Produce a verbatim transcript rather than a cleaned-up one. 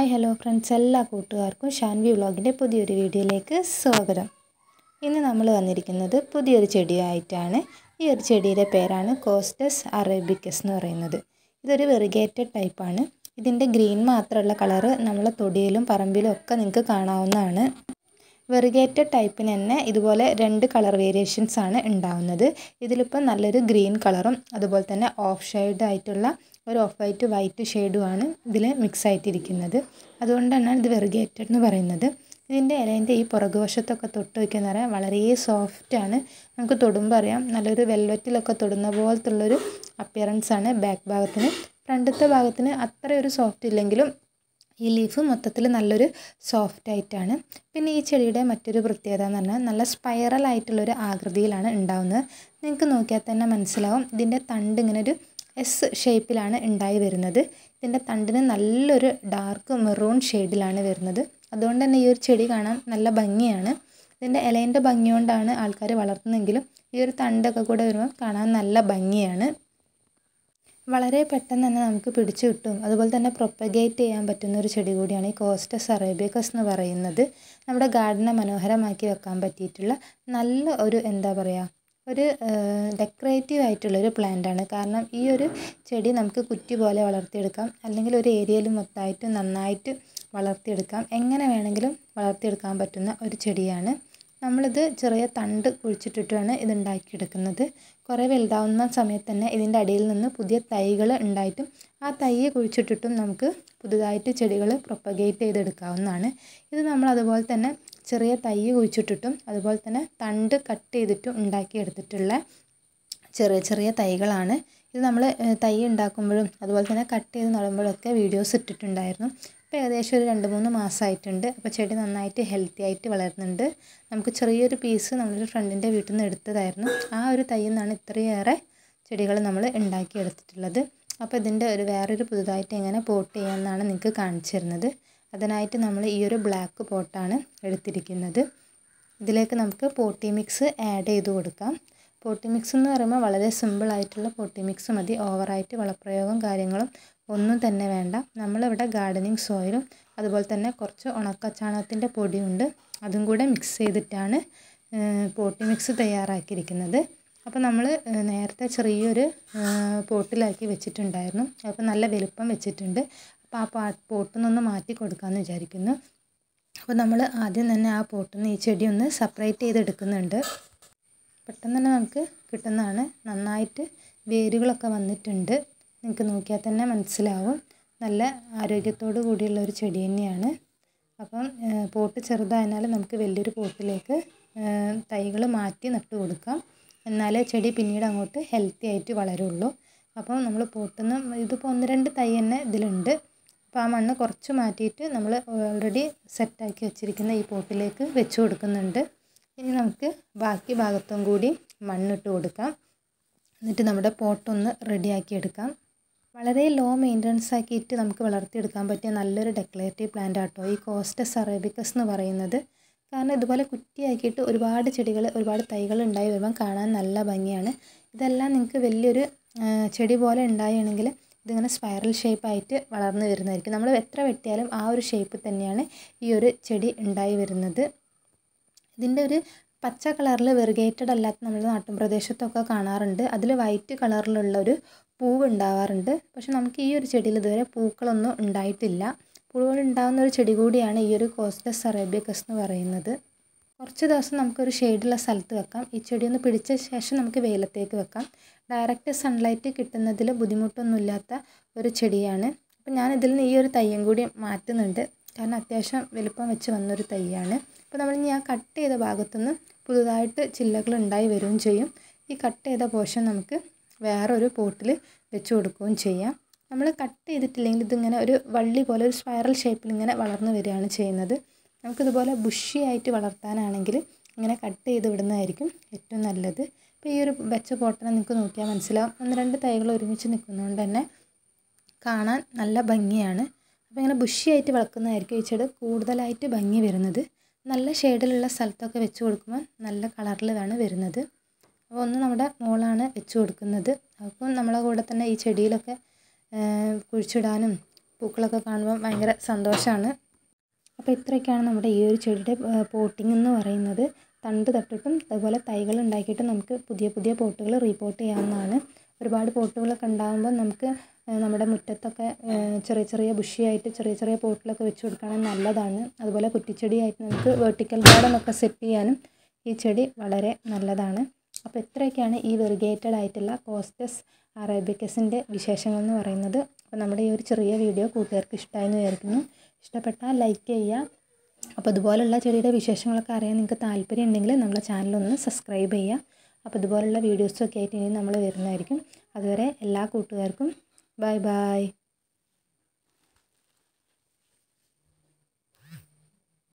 Hi hello friends, എല്ലാ കൂട്ടുകാർക്കും ഷാൻവി വ്ളോഗിൻ്റെ പുതിയൊരു വീഡിയോയിലേക്ക് സ്വാഗതം. ഇന്ന് നമ്മൾ വന്നിരിക്കുന്നത് പുതിയൊരു ചെടിയായിട്ടാണ്. ഈ ഒരു ചെടിയുടെ പേരാണ് കോസ്റ്റസ് അറേബിക്കസ് എന്ന് പറയുന്നത്. ഇതൊരു വെറിഗേറ്റഡ് ടൈപ്പാണ്. ഇതിൻ്റെ ഗ്രീൻ മാത്രമുള്ള കളറ് നമ്മളെ തൊടിയിലും പറമ്പിലും ഒക്കെ നിങ്ങൾക്ക് കാണാവുന്നതാണ്. വെറിഗേറ്റഡ് ടൈപ്പിന് തന്നെ ഇതുപോലെ രണ്ട് കളർ വേരിയേഷൻസ് ആണ് ഉണ്ടാവുന്നത്. ഇതിലിപ്പോൾ നല്ലൊരു ഗ്രീൻ കളറും അതുപോലെ തന്നെ ഓഫ് ഷെയ്ഡ് ആയിട്ടുള്ള ഒരു ഓഫ് വൈറ്റ് വൈറ്റ് ഷെയ്ഡുമാണ് ഇതിൽ മിക്സ് ആയിട്ടിരിക്കുന്നത്. അതുകൊണ്ടാണ് ഇത് വെറിഗേറ്റഡ് എന്ന് പറയുന്നത്. ഇതിൻ്റെ ഇലേൻ്റെ ഈ പുറകുവശത്തൊക്കെ തൊട്ട് വയ്ക്കുന്ന പറയാൻ വളരെ സോഫ്റ്റാണ്. നമുക്ക് തൊടുമ്പോൾ അറിയാം, നല്ലൊരു വെൽവെറ്റിലൊക്കെ തൊടുന്ന പോലത്തുള്ളൊരു അപ്പിയറൻസ് ആണ് ബാക്ക് ഭാഗത്തിന്. ഫ്രണ്ടത്തെ ഭാഗത്തിന് അത്ര ഒരു സോഫ്റ്റ് ഇല്ലെങ്കിലും ഈ ലീഫ് മൊത്തത്തിൽ നല്ലൊരു സോഫ്റ്റ് ആയിട്ടാണ്. പിന്നെ ഈ ചെടിയുടെ മറ്റൊരു പ്രത്യേകത എന്ന് പറഞ്ഞാൽ നല്ല സ്പൈറൽ ആയിട്ടുള്ളൊരു ആകൃതിയിലാണ് ഉണ്ടാവുന്നത്. നിങ്ങൾക്ക് നോക്കിയാൽ തന്നെ മനസ്സിലാവും. ഇതിൻ്റെ തണ്ട് ഇങ്ങനെ ഒരു എസ് ഷേപ്പിലാണ് ഉണ്ടായി വരുന്നത്. ഇതിൻ്റെ തണ്ടിന് നല്ലൊരു ഡാർക്ക് മെറൂൺ ഷെയ്ഡിലാണ് വരുന്നത്. അതുകൊണ്ട് തന്നെ ഈ ഒരു ചെടി കാണാൻ നല്ല ഭംഗിയാണ്. ഇതിൻ്റെ ഇലേൻ്റെ ഭംഗി കൊണ്ടാണ് ആൾക്കാർ വളർത്തുന്നതെങ്കിലും ഈ ഒരു തണ്ടൊക്കെ കൂടെ വരുമ്പോൾ കാണാൻ നല്ല ഭംഗിയാണ്. വളരെ പെട്ടെന്ന് തന്നെ നമുക്ക് പിടിച്ചു കിട്ടും. അതുപോലെ തന്നെ പ്രൊപ്പഗേറ്റ് ചെയ്യാൻ പറ്റുന്ന ഒരു ചെടി കൂടിയാണ് ഈ കോസ്റ്റസ് അറേബിക്കസ് എന്ന് പറയുന്നത്. നമ്മുടെ ഗാർഡനെ മനോഹരമാക്കി വെക്കാൻ പറ്റിയിട്ടുള്ള നല്ല ഒരു എന്താ പറയുക ഒരു ഡെക്കറേറ്റീവ് ആയിട്ടുള്ളൊരു പ്ലാന്റാണ്. കാരണം ഈ ഒരു ചെടി നമുക്ക് കുറ്റി പോലെ വളർത്തിയെടുക്കാം, അല്ലെങ്കിൽ ഒരു ഏരിയയിൽ മൊത്തമായിട്ട് നന്നായിട്ട് വളർത്തിയെടുക്കാം. എങ്ങനെ വേണമെങ്കിലും വളർത്തിയെടുക്കാൻ പറ്റുന്ന ഒരു ചെടിയാണ്. നമ്മളിത് ചെറിയ തണ്ട് കുഴിച്ചിട്ടിട്ടാണ് ഇത് ഉണ്ടാക്കിയെടുക്കുന്നത്. കുറേ വലുതാവുന്ന സമയത്ത് തന്നെ ഇതിൻ്റെ അടിയിൽ നിന്ന് പുതിയ തൈകൾ ഉണ്ടായിട്ടും ആ തൈ കുഴിച്ചിട്ടിട്ടും നമുക്ക് പുതുതായിട്ട് ചെടികൾ പ്രൊപ്പഗേറ്റ് ചെയ്തെടുക്കാവുന്നതാണ്. ഇത് നമ്മൾ അതുപോലെ തന്നെ ചെറിയ തൈ കുഴിച്ചിട്ടിട്ടും അതുപോലെ തന്നെ തണ്ട് കട്ട് ചെയ്തിട്ടും ഉണ്ടാക്കിയെടുത്തിട്ടുള്ള ചെറിയ ചെറിയ തൈകളാണ്. ഇത് നമ്മൾ തൈ ഉണ്ടാക്കുമ്പോഴും അതുപോലെ തന്നെ കട്ട് ചെയ്ത് നടുമ്പോഴൊക്കെ വീഡിയോസ് ഇട്ടിട്ടുണ്ടായിരുന്നു. ഇപ്പോൾ ഏകദേശം ഒരു രണ്ട് മൂന്ന് മാസമായിട്ടുണ്ട്. അപ്പോൾ ചെടി നന്നായിട്ട് ഹെൽത്തി ആയിട്ട് വളരുന്നുണ്ട്. നമുക്ക് ചെറിയൊരു പീസ് നമ്മളൊരു ഫ്രണ്ടിൻ്റെ വീട്ടിൽ നിന്ന് എടുത്തതായിരുന്നു. ആ ഒരു തൈയിൽ നിന്നാണ് ഇത്രയേറെ ചെടികൾ നമ്മൾ ഉണ്ടാക്കിയെടുത്തിട്ടുള്ളത്. അപ്പോൾ ഇതിൻ്റെ ഒരു വേറൊരു പുതുതായിട്ട് എങ്ങനെ പോട്ട് ചെയ്യാമെന്നാണ് നിങ്ങൾക്ക് കാണിച്ചു തരുന്നത്. അതിനായിട്ട് നമ്മൾ ഈ ഒരു ബ്ലാക്ക് പോട്ടാണ് എടുത്തിരിക്കുന്നത്. ഇതിലേക്ക് നമുക്ക് പോട്ടി മിക്സ് ആഡ് ചെയ്ത് കൊടുക്കാം. പോട്ടി മിക്സ് എന്ന് പറയുമ്പോൾ വളരെ സിമ്പിളായിട്ടുള്ള പോട്ടി മിക്സ് മതി. ഓവറായിട്ട് വളപ്രയോഗം കാര്യങ്ങളും ഒന്നും തന്നെ വേണ്ട. നമ്മളിവിടെ ഗാർഡനിങ് സോയിലും അതുപോലെ തന്നെ കുറച്ച് ഉണക്കച്ചാണകത്തിൻ്റെ പൊടിയുണ്ട്, അതും കൂടെ മിക്സ് ചെയ്തിട്ടാണ് പോട്ടി മിക്സ് തയ്യാറാക്കിയിരിക്കുന്നത്. അപ്പോൾ നമ്മൾ നേരത്തെ ചെറിയൊരു പോട്ടിലാക്കി വെച്ചിട്ടുണ്ടായിരുന്നു. അപ്പോൾ നല്ല വലുപ്പം വെച്ചിട്ടുണ്ട്. അപ്പോൾ ആ പാ പോട്ടിൽ നിന്നൊന്ന് മാറ്റി കൊടുക്കാമെന്ന് വിചാരിക്കുന്നു. അപ്പോൾ നമ്മൾ ആദ്യം തന്നെ ആ പോട്ടിൽ നിന്ന് ഈ ചെടി ഒന്ന് സെപ്പറേറ്റ് ചെയ്തെടുക്കുന്നുണ്ട്. പെട്ടെന്ന് തന്നെ നമുക്ക് കിട്ടുന്നതാണ്. നന്നായിട്ട് വേരുകളൊക്കെ വന്നിട്ടുണ്ട്. നിങ്ങൾക്ക് നോക്കിയാൽ തന്നെ മനസ്സിലാവും. നല്ല ആരോഗ്യത്തോടു കൂടിയുള്ള ഒരു ചെടി തന്നെയാണ്. അപ്പം പോട്ട് ചെറുതായതിനാൽ നമുക്ക് വലിയൊരു പോട്ടിലേക്ക് തൈകൾ മാറ്റി നട്ട് കൊടുക്കാം. എന്നാലേ ചെടി പിന്നീട് അങ്ങോട്ട് ഹെൽത്തി ആയിട്ട് വളരുള്ളൂ. അപ്പോൾ നമ്മൾ പോട്ടിൽ നിന്ന് ഇതിപ്പോൾ ഒന്ന് രണ്ട് തൈ തന്നെ ഇതിലുണ്ട്. അപ്പോൾ ആ മണ്ണ് കുറച്ച് മാറ്റിയിട്ട് നമ്മൾ ഓൾറെഡി സെറ്റാക്കി വെച്ചിരിക്കുന്ന ഈ പോട്ടിലേക്ക് വെച്ച് കൊടുക്കുന്നുണ്ട്. ഇനി നമുക്ക് ബാക്കി ഭാഗത്തും കൂടി മണ്ണിട്ട് കൊടുക്കാം. എന്നിട്ട് നമ്മുടെ പോട്ടൊന്ന് റെഡിയാക്കി എടുക്കാം. വളരെ ലോ മെയിൻ്റനൻസ് ആക്കിയിട്ട് നമുക്ക് വളർത്തിയെടുക്കാൻ പറ്റിയ നല്ലൊരു ഡെക്കറേറ്റീവ് പ്ലാന്റ് ആട്ടോ ഈ കോസ്റ്റസ് അറേബിക്കസ് എന്ന് പറയുന്നത്. കാരണം ഇതുപോലെ കുറ്റിയാക്കിയിട്ട് ഒരുപാട് ചെടികൾ ഒരുപാട് തൈകൾ ഉണ്ടായി വരുമ്പം കാണാൻ നല്ല ഭംഗിയാണ്. ഇതെല്ലാം നിങ്ങൾക്ക് വലിയൊരു ചെടി പോലെ ഉണ്ടാവുകയാണെങ്കിൽ ഇതിങ്ങനെ സ്പൈറൽ ഷേപ്പായിട്ട് വളർന്നു വരുന്നതായിരിക്കും. നമ്മൾ എത്ര വെട്ടിയാലും ആ ഒരു ഷേപ്പ് തന്നെയാണ് ഈ ഒരു ചെടി ഉണ്ടായി വരുന്നത്. ഇതിൻ്റെ ഒരു പച്ച കളറിൽ വെറിഗേറ്റഡ് അല്ലാത്ത നമ്മുടെ നാട്ടിൻ പ്രദേശത്തൊക്കെ കാണാറുണ്ട്. അതിൽ വൈറ്റ് കളറിലുള്ളൊരു പൂവ് ഉണ്ടാവാറുണ്ട്. പക്ഷെ നമുക്ക് ഈ ഒരു ചെടിയിൽ ഇതുവരെ പൂക്കളൊന്നും ഉണ്ടായിട്ടില്ല. പൂവുകൾ ഉണ്ടാകുന്ന ഒരു ചെടി കൂടിയാണ് ഈ ഒരു കോസ്റ്റസ് അറേബിക്കസ് എന്ന് പറയുന്നത്. കുറച്ച് ദിവസം നമുക്കൊരു ഷെയ്ഡുള്ള സ്ഥലത്ത് വെക്കാം. ഈ ചെടി ഒന്ന് പിടിച്ച ശേഷം നമുക്ക് വെയിലത്തേക്ക് വെക്കാം. ഡയറക്റ്റ് സൺലൈറ്റ് കിട്ടുന്നതിൽ ബുദ്ധിമുട്ടൊന്നുമില്ലാത്ത ഒരു ചെടിയാണ്. അപ്പോൾ ഞാൻ ഇതിൽ നിന്ന് ഈ ഒരു തയ്യും കൂടി മാറ്റുന്നുണ്ട്. കാരണം അത്യാവശ്യം വലുപ്പം വെച്ച് വന്നൊരു തൈയാണ്. അപ്പോൾ നമ്മൾ ഇനി ആ കട്ട് ചെയ്ത ഭാഗത്തുനിന്ന് പുതുതായിട്ട് ചില്ലകൾ ഉണ്ടായി വരികയും ചെയ്യും. ഈ കട്ട് ചെയ്ത പോർഷൻ നമുക്ക് വേറൊരു പോട്ടിൽ വെച്ച് കൊടുക്കുകയും ചെയ്യാം. നമ്മൾ കട്ട് ചെയ്തിട്ടില്ലെങ്കിൽ ഇതിങ്ങനെ ഒരു വള്ളി പോലെ ഒരു സ്പൈറൽ ഷേപ്പിൽ ഇങ്ങനെ വളർന്നു വരികയാണ് ചെയ്യുന്നത്. നമുക്കിതുപോലെ ബുഷി ആയിട്ട് വളർത്താനാണെങ്കിൽ ഇങ്ങനെ കട്ട് ചെയ്ത് വിടുന്നതായിരിക്കും ഏറ്റവും നല്ലത്. ഇപ്പോൾ ഈ ഒരു വെച്ച പോട്ടിനെ നിങ്ങൾക്ക് നോക്കിയാൽ മനസ്സിലാവും. ഒന്ന് രണ്ട് തൈകൾ ഒരുമിച്ച് നിൽക്കുന്നതുകൊണ്ട് തന്നെ കാണാൻ നല്ല ഭംഗിയാണ്. അപ്പോൾ ഇങ്ങനെ ബുഷി ആയിട്ട് വളർത്തുന്നതായിരിക്കും ഈ ചെടി കൂടുതലായിട്ട് ഭംഗി വരുന്നത്. നല്ല ഷെയ്ഡിലുള്ള സ്ഥലത്തൊക്കെ വെച്ച് കൊടുക്കുമ്പോൾ നല്ല കളറിലാണ് വരുന്നത്. അപ്പോൾ ഒന്ന് നമ്മുടെ മോളാണ് വെച്ച് കൊടുക്കുന്നത്. അപ്പം നമ്മളെ കൂടെ തന്നെ ഈ ചെടിയിലൊക്കെ കുഴിച്ചിടാനും പൂക്കളൊക്കെ കാണുമ്പോൾ ഭയങ്കര സന്തോഷമാണ്. അപ്പോൾ ഇത്രയൊക്കെയാണ് നമ്മുടെ ഈ ഒരു ചെടിയുടെ പോട്ടിംഗ് എന്ന് പറയുന്നത്. തണ്ട് തട്ടിട്ടും അതുപോലെ തൈകൾ ഉണ്ടാക്കിയിട്ട് നമുക്ക് പുതിയ പുതിയ പോട്ടുകൾ റീപോർട്ട് ചെയ്യാവുന്നതാണ്. ഒരുപാട് പോട്ടുകളൊക്കെ ഉണ്ടാകുമ്പോൾ നമുക്ക് നമ്മുടെ മുറ്റത്തൊക്കെ ചെറിയ ചെറിയ ബുഷിയായിട്ട് ചെറിയ ചെറിയ പോട്ടിലൊക്കെ വെച്ച് കൊടുക്കുകയാണെങ്കിൽ നല്ലതാണ്. അതുപോലെ കുറ്റിച്ചെടിയായിട്ട് നമുക്ക് വെർട്ടിക്കൽ ഗാർഡനൊക്കെ സെറ്റ് ചെയ്യാനും ഈ ചെടി വളരെ നല്ലതാണ്. അപ്പോൾ ഇത്രയൊക്കെയാണ് ഈ വെറിഗേറ്റഡ് ആയിട്ടുള്ള കോസ്റ്റസ് അറേബിക്കസിൻ്റെ വിശേഷങ്ങൾ എന്ന് പറയുന്നത്. അപ്പോൾ നമ്മുടെ ഈ ഒരു ചെറിയ വീഡിയോ കൂട്ടുകാർക്ക് ഇഷ്ടമായെന്ന് വിചാരിക്കുന്നു. ഇഷ്ടപ്പെട്ടാൽ ലൈക്ക് ചെയ്യുക. അപ്പോൾ ഇതുപോലുള്ള ചെടിയുടെ വിശേഷങ്ങളൊക്കെ അറിയാൻ നിങ്ങൾക്ക് താല്പര്യം ഉണ്ടെങ്കിൽ നമ്മളെ ചാനലൊന്ന് സബ്സ്ക്രൈബ് ചെയ്യുക. അപ്പോൾ ഇതുപോലുള്ള വീഡിയോസൊക്കെ ആയിട്ട് ഇനി നമ്മൾ വരുന്നതായിരിക്കും. അതുവരെ എല്ലാ കൂട്ടുകാർക്കും ബൈ ബൈ.